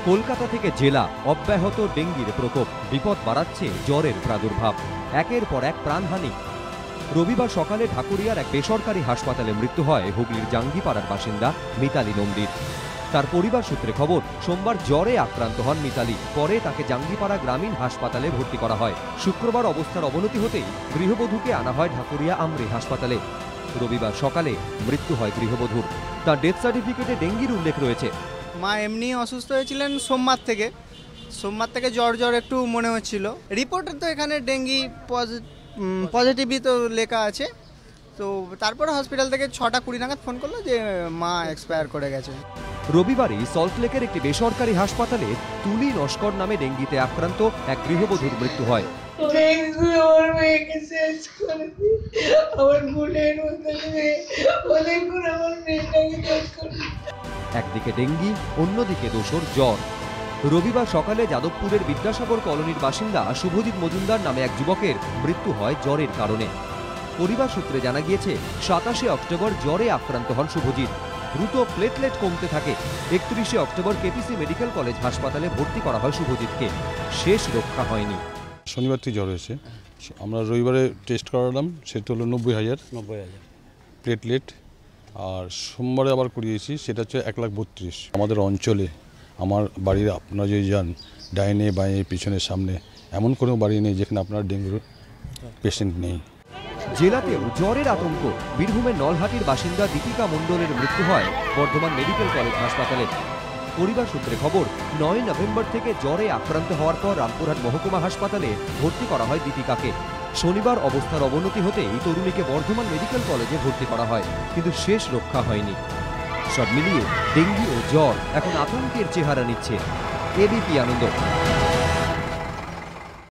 কলকাতা থেকে জেলা অব্যাহত ডেঙ্গির প্রকোপ, বিপদ বাড়াচ্ছে জ্বরের প্রাদুর্ভাব, একের পর এক প্রাণহানি। রবিবার সকালে ঢাকুরিয়ার এক বেসরকারি হাসপাতালে মৃত্যু হয় হুগলির জাঙ্গিপাড়ার বাসিন্দা মিতালি নন্দীর। তার পরিবার সূত্রে খবর, সোমবার জ্বরে আক্রান্ত হন মিতালি, পরে তাকে জাঙ্গিপাড়া গ্রামীণ হাসপাতালে ভর্তি করা হয়। শুক্রবার অবস্থার অবনতি হতেই গৃহবধূকে আনা হয় ঢাকুরিয়া আমরি হাসপাতালে। রবিবার সকালে মৃত্যু হয় গৃহবধূর। তার ডেথ সার্টিফিকেটে ডেঙ্গির উল্লেখ রয়েছে। মা এমনি অসুস্থ হয়েছিলেন সোমবার থেকে জ্বর একটু মনে হচ্ছিল। রিপোর্টে তো এখানে ডেঙ্গি পজিটিভই তো লেখা আছে। তো তারপরে হসপিটাল থেকে 6:20 নাগাদ ফোন করলো যে মা এক্সপায়ার করে গেছে। রবিবারই সল্টলেকের একটি বেসরকারি হাসপাতালে তুলি নস্কর নামে ডেঙ্গিতে আক্রান্ত এক গৃহবধূর মৃত্যু হয়। একদিকে ডেঙ্গি, অন্যদিকে দোসর জ্বর। রবিবার সকালে যাদবপুরের বিদ্যাসাগর কলোনির বাসিন্দা শুভজিৎ মজুমদার নামে এক যুবকের মৃত্যু হয় জ্বরের কারণে। পরিবার সূত্রে জানা গিয়েছে, 27শে অক্টোবর জ্বরে আক্রান্ত হন শুভজিৎ। দ্রুত প্লেটলেট কমতে থাকে। 31শে অক্টোবর কেপিসি মেডিকেল কলেজ হাসপাতালে ভর্তি করা হয় শুভজিৎকে। শেষ রক্ষা হয়নি। শনিবার থেকে জ্বর হয়েছে, আমরা রবিবারে টেস্ট করালাম, সেটা হলো 90,000 প্লেটলেট। আর সোমবারে আবার করিয়েছি, সেটা হচ্ছে 1,32,000। আমাদের অঞ্চলে, আমার বাড়ির আপনারা যদি যান, ডাইনে বাঁয়ে পিছনের সামনে এমন কোনো বাড়ি নেই যেখানে আপনার ডেঙ্গুর পেশেন্ট নেই। জেলাতেও জ্বরের আতঙ্ক। বীরভূমের নলহাটির বাসিন্দা দীপিকা মণ্ডলের মৃত্যু হয় বর্ধমান মেডিকেল কলেজ হাসপাতালে। পরিবার সূত্রে খবর, 9 নভেম্বর থেকে জ্বরে আক্রান্ত হওয়ার পর রামপুরহাট মহকুমা হাসপাতালে ভর্তি করা হয় দীপিকাকে। শনিবার অবস্থার অবনতি হতেই এই তরুণীকে বর্ধমান মেডিকেল কলেজে ভর্তি করা হয়, কিন্তু শেষ রক্ষা হয়নি। সব মিলিয়ে ডেঙ্গি ও জ্বর এখন আতঙ্কের চেহারা নিচ্ছে। এবিপি আনন্দ।